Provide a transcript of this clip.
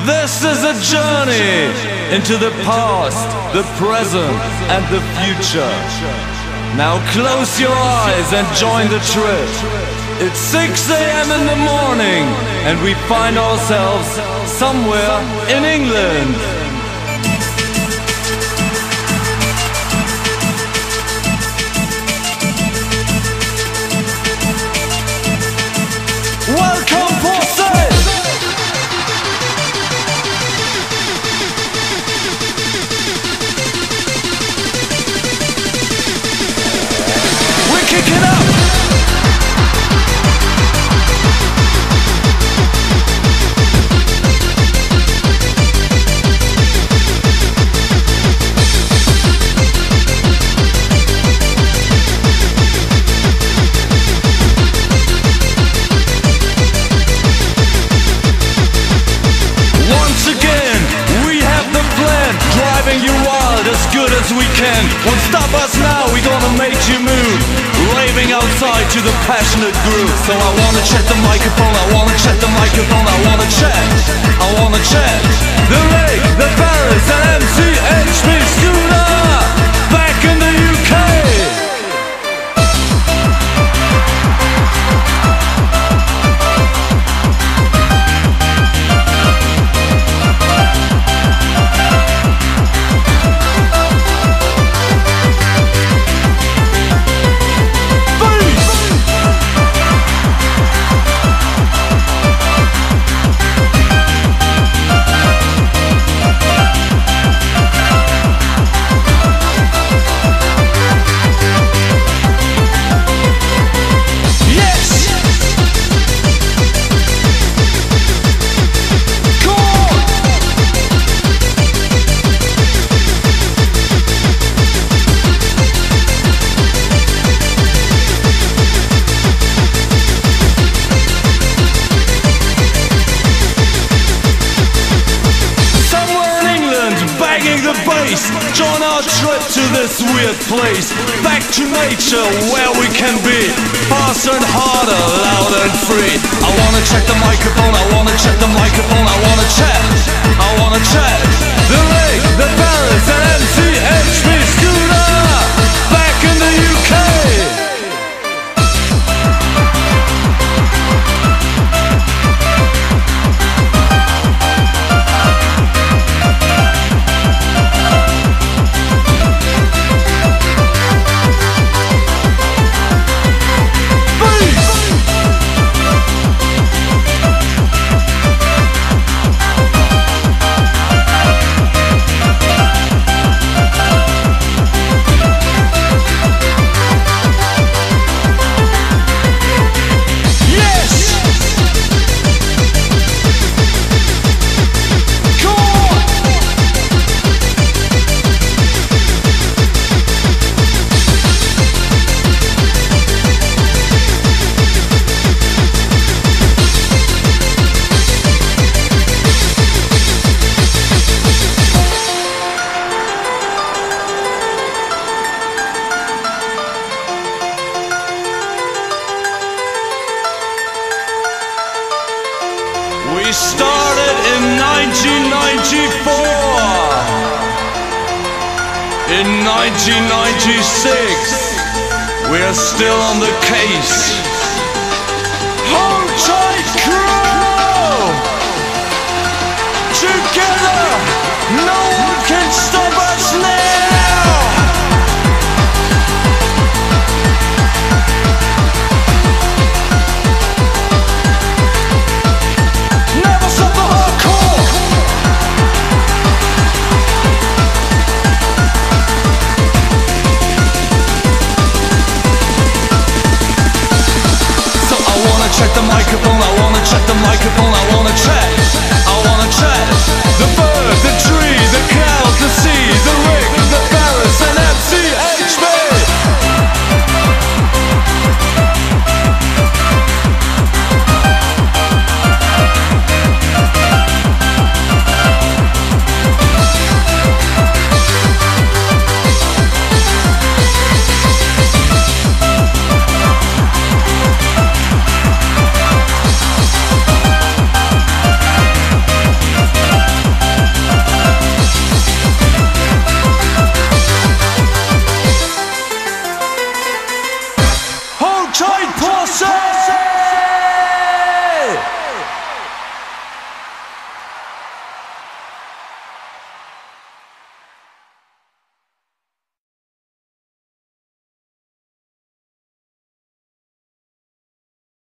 This is a journey into the past, the present, and the future. Now close your eyes and join the trip. It's 6 a.m. in the morning, and we find ourselves somewhere in England. Welcome, Portside! We're kicking up! Driving you wild as good as we can. Won't stop us now, we gonna make you move. Raving outside to the passionate groove. So I wanna check the microphone, I wanna check the microphone, I wanna check, I wanna check. The Lake, the Paris, and MCHB Scooter back in the UK. Join our trip to this weird place. Back to nature where we can be faster and harder, louder and free. I wanna check the microphone, I wanna check the microphone, I wanna check, I wanna check. The Lake, the Paris, and MCHB Scooter back in the UK. We started in 1994. In 1996, we're still on the case. Hold tight, crew! Together, no one can stop us now! Check the microphone, I wanna check the microphone, I wanna check, I wanna check. The bird, the tree, the cloud, the sea, the Rick, the Paris, and MCHB. Pussy!